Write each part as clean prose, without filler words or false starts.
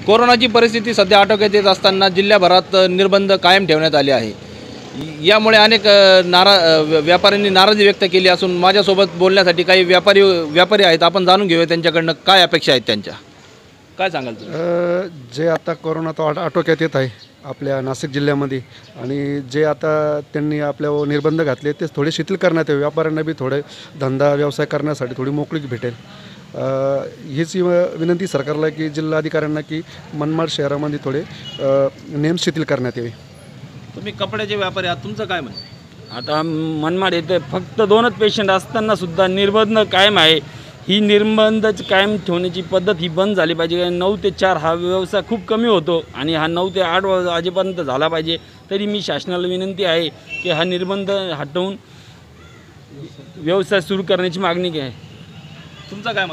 कोरोनाची परिस्थिती सध्या आटोक्यात येत असताना जिल्ह्याभरात निर्बंध कायम ठेवण्यात आले आहे। यामुळे अनेक व्यापाऱ्यांनी नाराजी व्यक्त केली असून माझ्यासोबत बोलण्यासाठी काही व्यापारी आहेत। आपण जाणून घेऊया त्यांच्याकडनं काय अपेक्षा आहेत त्यांच्या। काय सांगाल तुम्ही? जे आता कोरोना तो आटोक्यात येत आहे आपल्या नाशिक जिल्ह्यामध्ये आणि जे आता त्यांनी आपल्यावर निर्बंध घातले ते थोडे शिथिल करण्यात यावे, व्यापाऱ्यांना बी थोडे धंदा व्यवसाय करण्यासाठी थोडी मोकळीक भेटेल। हीच विनंती सरकारला की जिल्हाधिकाऱ्यांना की मनमाड शहरामध्ये थोडे नियम शिथिल करण्यात यावे। तुम्ही कपड्याचे व्यापारी आहात, तुमचं काय म्हणणं? आता मनमाड येथे फक्त 2च पेशंट असताना सुद्धा निर्बंध कायम आहे। ही निर्बंध कायम ठेवण्याची पद्धत ही बंद झाली पाहिजे। 9 ते 4 हा व्यवसाय खूप कमी होतो आणि हा 9 ते 8 वाजेपर्यंत झाला पाहिजे। तरी मी शासनाला विनंती आहे की हा निर्बंध हटवून व्यवसाय सुरू करण्याची मागणी आहे। तुमचं काय मत?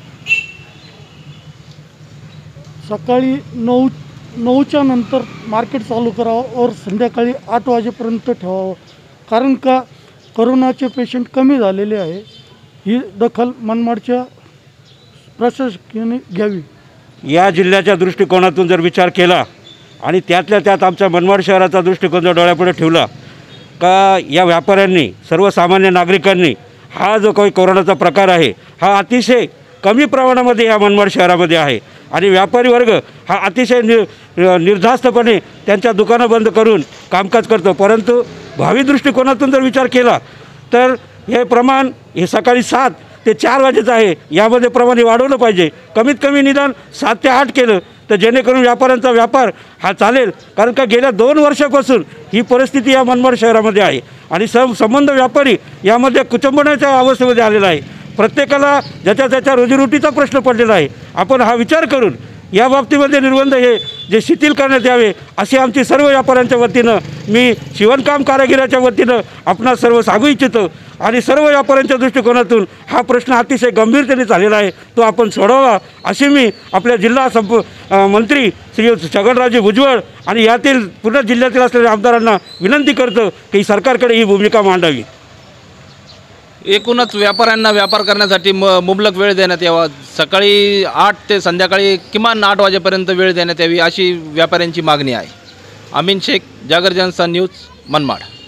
सकाळी 9च्या नंतर मार्केट चालू करावं और संध्याकाळी 8 वाजेपर्यंत ठेवावं, कारण का कोरोनाचे पेशंट कमी झालेले आहे। ही दखल मनमाडच्या प्रशासनाने घ्यावी। या जिल्ह्याच्या दृष्टिकोनातून जर विचार केला आणि त्यातल्या त्यात आमच्या मनमाड शहराचा दृष्टिकोन जर डोळ्यापुढे ठेवला का या व्यापाऱ्यांनी सर्वसामान्य नागरिकांनी हा जो काही कोरोनाचा प्रकार आहे हा अतिशय कमी प्रमाणामध्ये या मनमाड शहरामध्ये आहे आणि व्यापारी वर्ग हा अतिशय निर्धास्तपणे त्यांच्या दुकानं बंद करून कामकाज करतो। परंतु भावी दृष्टिकोनातून जर विचार केला तर हे प्रमाण हे सकाळी 7 ते 4 वाजेचं आहे, यामध्ये प्रमाण वाढवलं पाहिजे। कमीत कमी निदान 7 ते 8 केलं तर जेणेकरून व्यापाऱ्यांचा व्यापार हा चालेल, कारण का गेल्या 2 वर्षापासून ही परिस्थिती या मनमाड शहरामध्ये आहे आणि संबंध व्यापारी यामध्ये कुचंबण्याच्या अवस्थेमध्ये आलेला आहे। प्रत्येकाला ज्याच्या त्याच्या रोजीरोटीचा प्रश्न पडलेला आहे। आपण हा विचार करून या बाबतीमध्ये निर्बंध हे जे शिथिल करण्यात यावे अशी आमची सर्व व्यापाऱ्यांच्या वतीनं मी शिवणकाम कारागिराच्या वतीनं आपणा सर्व सांगू इच्छितो आणि सर्व व्यापाऱ्यांच्या दृष्टिकोनातून हा प्रश्न अतिशय गंभीरतेने झालेला आहे, तो आपण सोडवावा अशी मी आपल्या जिल्हा मंत्री श्री छगनरावजी भुजबळ आणि यातील पूर्ण जिल्ह्यातील असलेल्या आमदारांना विनंती करतो की सरकारकडे ही भूमिका मांडावी। एकूणच व्यापाऱ्यांना व्यापार करण्यासाठी मुबलक वेळ देण्यात यावा। सकाळी 8 ते संध्याकाळी किमान 8 वाजेपर्यंत वेळ देण्यात यावी अशी व्यापाऱ्यांची मागणी आहे। अमीन शेख, जागर जनस्थान न्यूज, मनमाड।